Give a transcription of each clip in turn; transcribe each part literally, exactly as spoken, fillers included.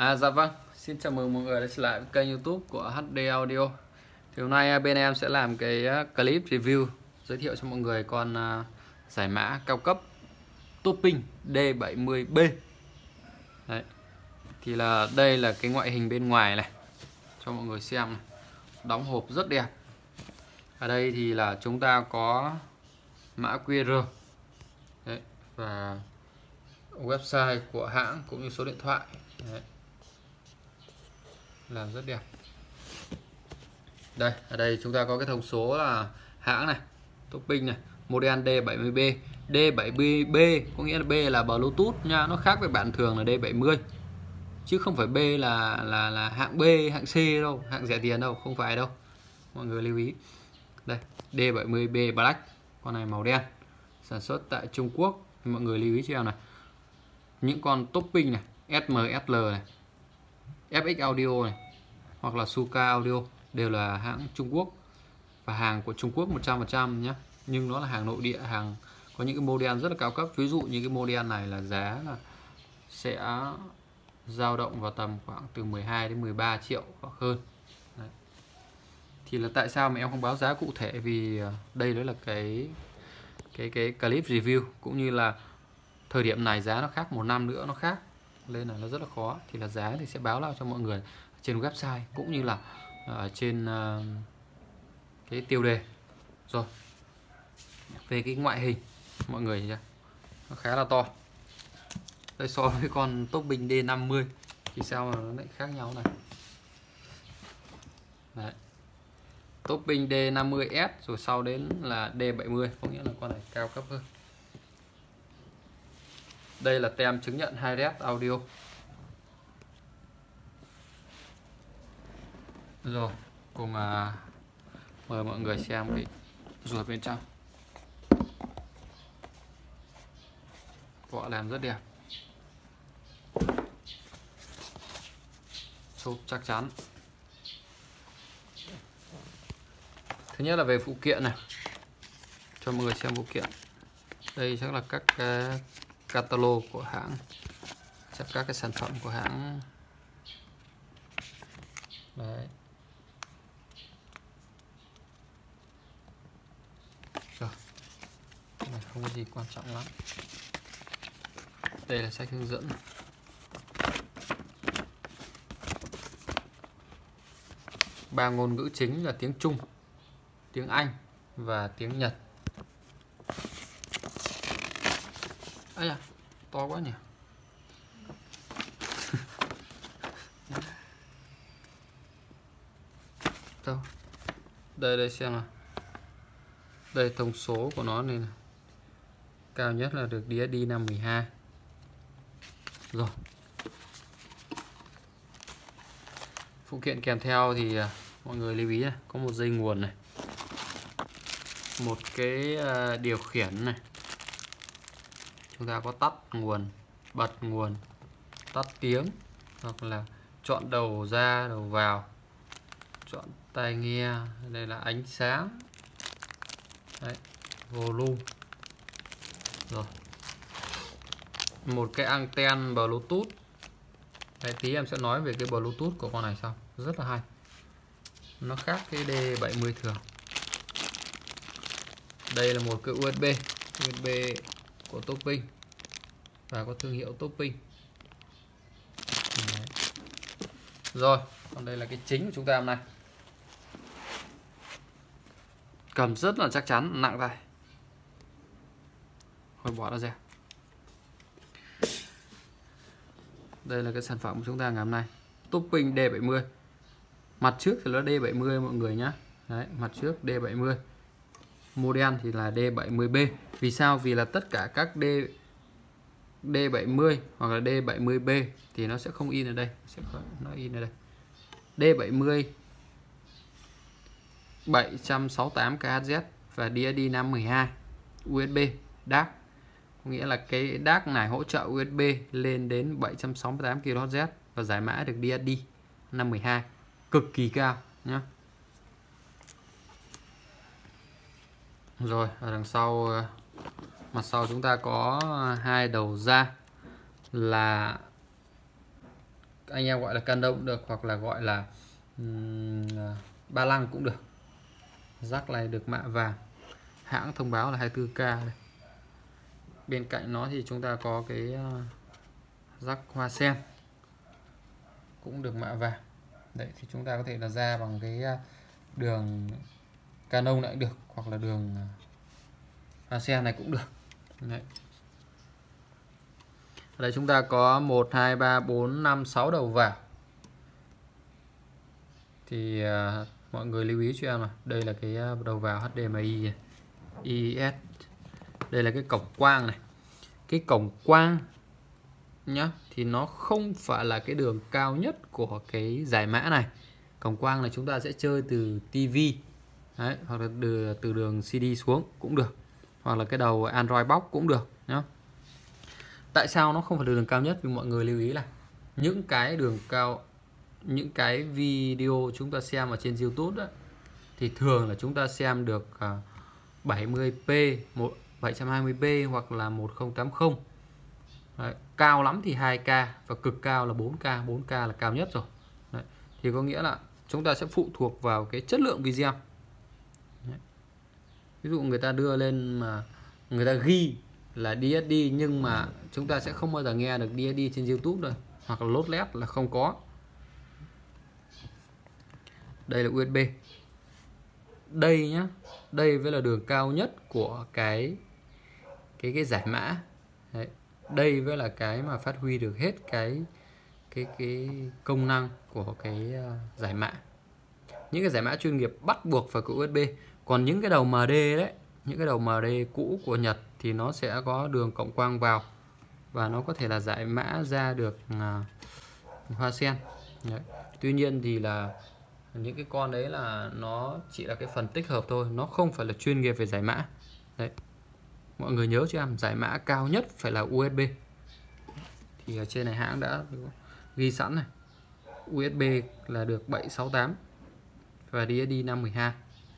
À dạ vâng, xin chào mừng mọi người đã trở lại với kênh YouTube của hát đê Audio. Thì hôm nay bên em sẽ làm cái clip review giới thiệu cho mọi người con giải mã cao cấp Topping D bảy mươi B. Đấy. Thì là đây là cái ngoại hình bên ngoài này cho mọi người xem này. Đóng hộp rất đẹp. Ở đây thì là chúng ta có mã quy rờ. Đấy. Và website của hãng cũng như số điện thoại. Đấy. Làm rất đẹp. Đây, ở đây chúng ta có cái thông số là hãng này, Topping này, model D bảy mươi B. D bảy mươi B có nghĩa là B là Bluetooth nha, nó khác với bản thường là D bảy mươi. Chứ không phải B là là là hạng B, hạng C đâu, hạng rẻ tiền đâu, không phải đâu. Mọi người lưu ý. Đây, D bảy mươi B Black, con này màu đen. Sản xuất tại Trung Quốc. Mọi người lưu ý cho em này. Những con Topping này, ét em ét lờ này, ép ích Audio này, hoặc là Suka Audio đều là hãng Trung Quốc và hàng của Trung Quốc một trăm phần trăm nhé. Nhưng nó là hàng nội địa, hàng có những cái model rất là cao cấp. Ví dụ như cái model này là giá là sẽ dao động vào tầm khoảng từ mười hai đến mười ba triệu hoặc hơn. Đấy. Thì là tại sao mà em không báo giá cụ thể, vì đây đó là cái cái cái clip review, cũng như là thời điểm này giá nó khác, một năm nữa nó khác, nên là nó rất là khó. Thì là giá thì sẽ báo lại cho mọi người trên website cũng như là ở trên uh, cái tiêu đề. Rồi về cái ngoại hình mọi người nhá, nó khá là to. Đây, so với con Topping D năm mươi thì sao mà nó lại khác nhau này. Đấy. Topping D năm mươi S rồi sau đến là D bảy mươi, có nghĩa là con này cao cấp hơn. Đây là tem chứng nhận Hi-Res Audio. Rồi, cùng à, mời mọi người xem cái ruột bên trong. Vỏ làm rất đẹp, xốp chắc chắn. Thứ nhất là về phụ kiện này, cho mọi người xem phụ kiện. Đây chắc là các cái catalog của hãng, chắc các cái sản phẩm của hãng. Đấy. Rồi, cái này không có gì quan trọng lắm. Đây là sách hướng dẫn. Ba ngôn ngữ chính là tiếng Trung, tiếng Anh và tiếng Nhật. Ây da, to quá nhỉ. Đâu? Đây đây xem nào. Đây thông số của nó này, này. Cao nhất là được đĩa đi năm mười hai. Rồi. Phụ kiện kèm theo thì mọi người lưu ý này, có một dây nguồn này, một cái điều khiển này. Chúng ta có tắt nguồn, bật nguồn, tắt tiếng, hoặc là chọn đầu ra, đầu vào, chọn tai nghe. Đây là ánh sáng. Đấy, volume. Rồi. Một cái anten Bluetooth. Đấy, tí em sẽ nói về cái Bluetooth của con này sau, rất là hay. Nó khác cái D bảy mươi thường. Đây là một cái u ét bê, u ét bê của Topping và có thương hiệu Topping. Đấy. Rồi, còn đây là cái chính của chúng ta hôm nay. Cầm rất là chắc chắn, nặng tay. Thôi bỏ nó ra. Đây là cái sản phẩm của chúng ta ngày hôm nay, Topping D bảy mươi. Mặt trước thì là D bảy mươi mọi người nhé. Đấy, mặt trước D bảy mươi. Model thì là D bảy mươi B. Vì sao? Vì là tất cả các D D bảy mươi hoặc là D bảy mươi B thì nó sẽ không in ở đây, sẽ không, nó in ở đây. D bảy mươi bảy trăm sáu mươi tám ki héc và đĩa đi năm mười hai, u ét bê đê a xê. Có nghĩa là cái đê a xê này hỗ trợ u ét bê lên đến bảy trăm sáu mươi tám ki lô héc và giải mã được đê ét đê năm mười hai, cực kỳ cao nhé. Rồi, ở đằng sau, mặt sau chúng ta có hai đầu ra là anh em gọi là Canon cũng được, hoặc là gọi là um, ba lăng cũng được. Rắc này được mạ vàng, hãng thông báo là hai mươi tư K đây. Bên cạnh nó thì chúng ta có cái uh, rắc hoa sen cũng được mạ vàng. Đấy thì chúng ta có thể là ra bằng cái uh, đường Canon này cũng được, hoặc là đường uh, hoa sen này cũng được. Đấy. Ở đây chúng ta có một, hai, ba, bốn, năm, sáu đầu vào. Thì uh, mọi người lưu ý cho em là đây là cái đầu vào H D M I này, I S. Đây là cái cổng quang này. Cái cổng quang nhá, thì nó không phải là cái đường cao nhất của cái giải mã này. Cổng quang này chúng ta sẽ chơi từ tivi. Đấy, hoặc là từ, từ đường xê đê xuống cũng được, hoặc là cái đầu Android box cũng được nhá. Tại sao nó không phải là đường cao nhất? Vì mọi người lưu ý là những cái đường cao, những cái video chúng ta xem ở trên YouTube đó, thì thường là chúng ta xem được bảy mươi p, bảy trăm hai mươi p hoặc là một nghìn tám mươi. Đấy, cao lắm thì hai K và cực cao là bốn K, bốn K là cao nhất rồi. Đấy, thì có nghĩa là chúng ta sẽ phụ thuộc vào cái chất lượng video. Đấy. Ví dụ người ta đưa lên mà người ta ghi là đê ét đê nhưng mà chúng ta sẽ không bao giờ nghe được đê ét đê trên YouTube rồi, hoặc là lốt led là không có. Đây là u ét bê. Đây nhá, đây với là đường cao nhất của cái cái cái giải mã. Đấy. Đây với là cái mà phát huy được hết cái cái cái công năng của cái uh, giải mã. Những cái giải mã chuyên nghiệp bắt buộc phải có u ét bê. Còn những cái đầu em đê đấy, những cái đầu em đê cũ của Nhật thì nó sẽ có đường cộng quang vào, và nó có thể là giải mã ra được uh, hoa sen. Đấy. Tuy nhiên thì là những cái con đấy là nó chỉ là cái phần tích hợp thôi, nó không phải là chuyên nghiệp về giải mã. Đấy. Mọi người nhớ cho em, giải mã cao nhất phải là u ét bê. Thì ở trên này hãng đã ghi sẵn này, u ét bê là được bảy sáu tám và đê ét đê năm mười hai.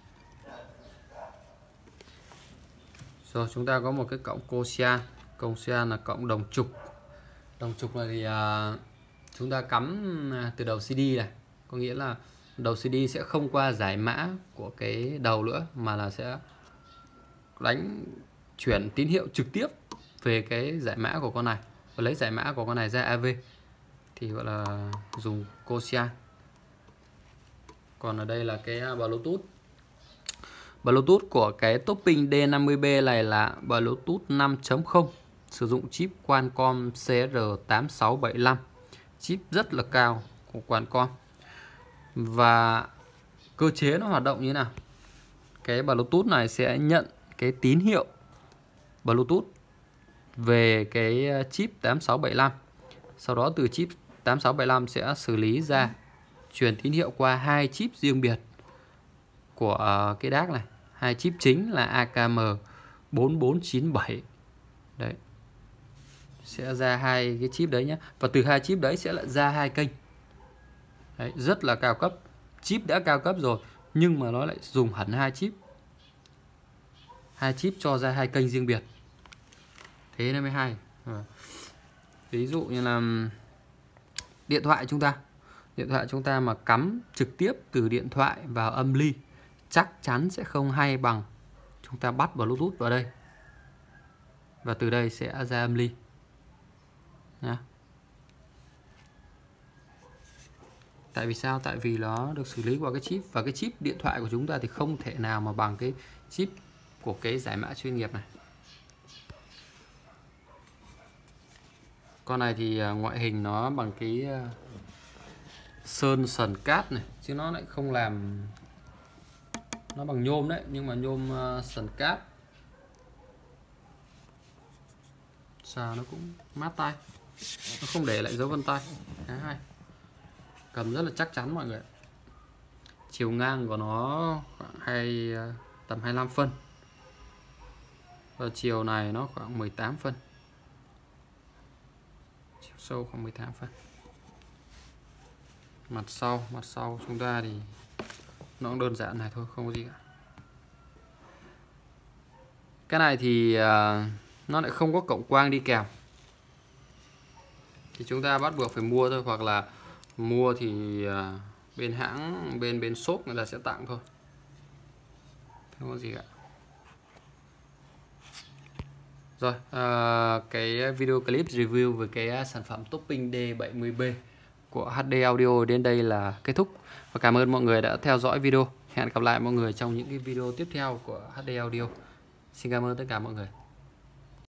Rồi chúng ta có một cái cổng Cosian. Cosian là cổng đồng trục. Đồng trục này thì uh, chúng ta cắm từ đầu xê đê này, có nghĩa là đầu xê đê sẽ không qua giải mã của cái đầu nữa, mà là sẽ đánh chuyển tín hiệu trực tiếp về cái giải mã của con này và lấy giải mã của con này ra a vê, thì gọi là dùng Cosian. Còn ở đây là cái Bluetooth. Bluetooth của cái topping D năm mươi B này là Bluetooth năm chấm không, sử dụng chip Qualcomm C R tám sáu bảy lăm, chip rất là cao của Qualcomm. Và cơ chế nó hoạt động như thế nào? Cái Bluetooth này sẽ nhận cái tín hiệu Bluetooth về cái chip tám sáu bảy lăm. Sau đó từ chip tám sáu bảy lăm sẽ xử lý ra, truyền tín hiệu qua hai chip riêng biệt của cái đát này. Hai chip chính là A K M bốn bốn chín bảy. Đấy. Sẽ ra hai cái chip đấy nhé. Và từ hai chip đấy sẽ lại ra hai kênh. Đấy, rất là cao cấp. Chip đã cao cấp rồi, nhưng mà nó lại dùng hẳn hai chip. Hai chip cho ra hai kênh riêng biệt. Thế nó mới hay. Ví dụ như là điện thoại chúng ta. Điện thoại chúng ta mà cắm trực tiếp từ điện thoại vào âm ly, chắc chắn sẽ không hay bằng chúng ta bắt Bluetooth vào đây, và từ đây sẽ ra âm ly nha. Tại vì sao? Tại vì nó được xử lý qua cái chip, và cái chip điện thoại của chúng ta thì không thể nào mà bằng cái chip của cái giải mã chuyên nghiệp này. Con này thì ngoại hình nó bằng cái sơn sần cát này, chứ nó lại không làm, nó bằng nhôm đấy, nhưng mà nhôm sần cát. Sờ nó cũng mát tay, nó không để lại dấu vân tay. Khá hay, cầm rất là chắc chắn mọi người. Chiều ngang của nó khoảng hai, tầm hai mươi lăm phân, và chiều này nó khoảng mười tám phân, chiều sâu khoảng mười tám phân. Mặt sau, mặt sau chúng ta thì nó cũng đơn giản này thôi, không có gì cả. Cái này thì uh, nó lại không có cổng quang đi kèm, thì chúng ta bắt buộc phải mua thôi, hoặc là Mua thì à, bên hãng, bên bên shop người ta sẽ tặng thôi, không có gì cả. Rồi, à, cái video clip review về cái sản phẩm topping D bảy mươi B của hát đê Audio đến đây là kết thúc. Và cảm ơn mọi người đã theo dõi video. Hẹn gặp lại mọi người trong những cái video tiếp theo của hát đê Audio. Xin cảm ơn tất cả mọi người.